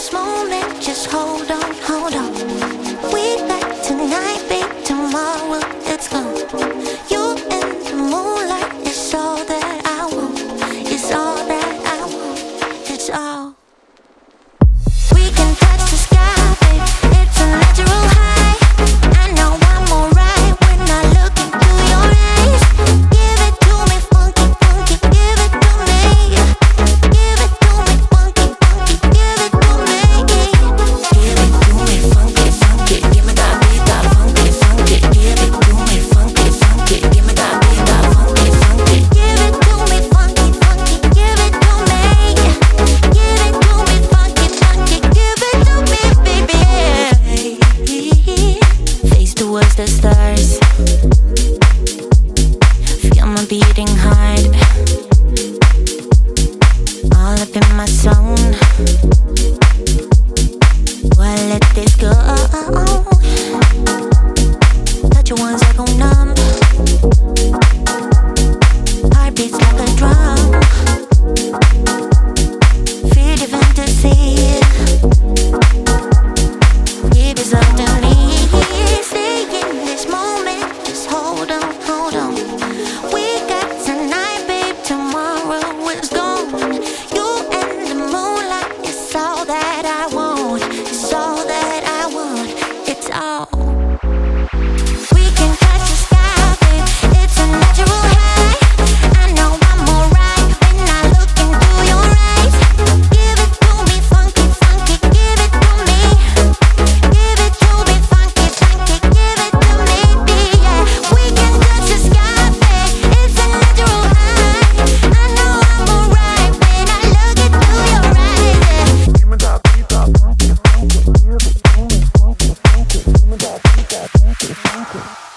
this moment, just hold on, hold on. We got tonight, babe, tomorrow it's gone. You and the moonlight is all that I want. It's all that I want, it's all. We can touch the sky, babe, it's a natural high. I know I'm alright when I look into your eyes. Give it to me funky, funky, give it to me. Give it to me funky, funky, give it to me. Give it to me funky, funky, give me that beat, that funky, funky. Give it to me funky, funky, give me that beat, that funky, funky. Give it to me funky, funky, give it to me. Give it to me funky, funky, give it to me, baby. Face towards the stars, feel my beating heart, all up in my zone. Well, let this go. Touch you once, I go numb. Heartbeats like a drum. Feel your fantasy. Give yourself to me. Stay in this moment, just hold on, hold on. We got tonight, babe, tomorrow is gone. You and the moonlight is all that I want. It's all that I want, it's all. We can touch the sky, babe, it's a natural high. I know I'm alright when I look into your eyes. Give it to me funky, funky, give it to me. Give it to me funky, funky, give it to me, yeah. We can touch the sky, babe, it's a natural high. I know I'm alright when I look into your eyes, yeah. Give me that beat, that funky, funky, give it to me funky, funky, give me that beat, that funky, funky.